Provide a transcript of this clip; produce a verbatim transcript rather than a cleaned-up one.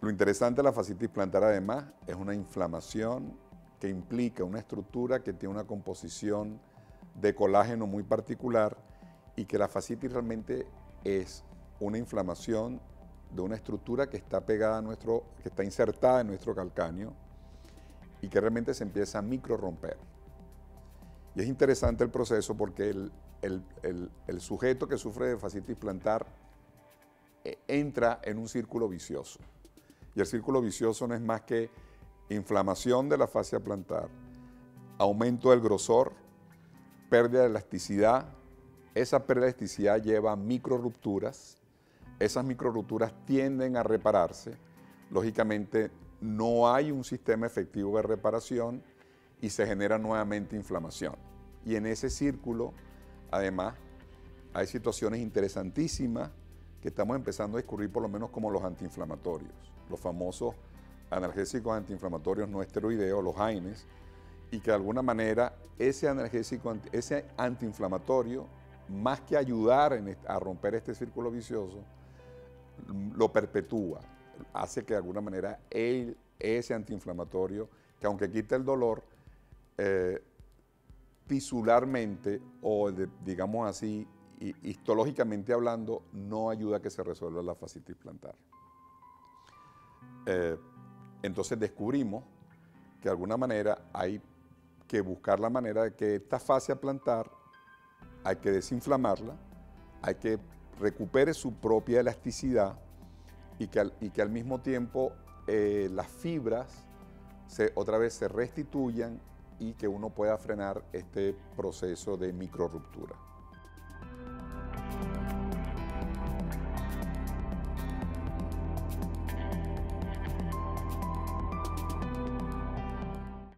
Lo interesante de la fascitis plantar, además, es una inflamación que implica una estructura que tiene una composición de colágeno muy particular y que la fascitis realmente es una inflamación de una estructura que está pegada a nuestro, que está insertada en nuestro calcáneo y que realmente se empieza a micro romper. Y es interesante el proceso porque el, el, el, el sujeto que sufre de fascitis plantar eh, entra en un círculo vicioso. Y el círculo vicioso no es más que inflamación de la fascia plantar, aumento del grosor, pérdida de elasticidad. Esa pérdida de elasticidad lleva a micro rupturas. Esas micro rupturas tienden a repararse. Lógicamente, no hay un sistema efectivo de reparación y se genera nuevamente inflamación. Y en ese círculo, además, hay situaciones interesantísimas que estamos empezando a descubrir, por lo menos como los antiinflamatorios, los famosos analgésicos antiinflamatorios no esteroideos, los AINES, y que de alguna manera ese analgésico, ese antiinflamatorio, más que ayudar en, a romper este círculo vicioso, lo perpetúa, hace que de alguna manera él, ese antiinflamatorio, que aunque quita el dolor, eh, tisularmente o de, digamos así, histológicamente hablando, no ayuda a que se resuelva la fascitis plantar. Eh, entonces descubrimos que de alguna manera hay que buscar la manera de que esta fascia plantar hay que desinflamarla, hay que recupere su propia elasticidad y que al, y que al mismo tiempo eh, las fibras se, otra vez se restituyan y que uno pueda frenar este proceso de microruptura.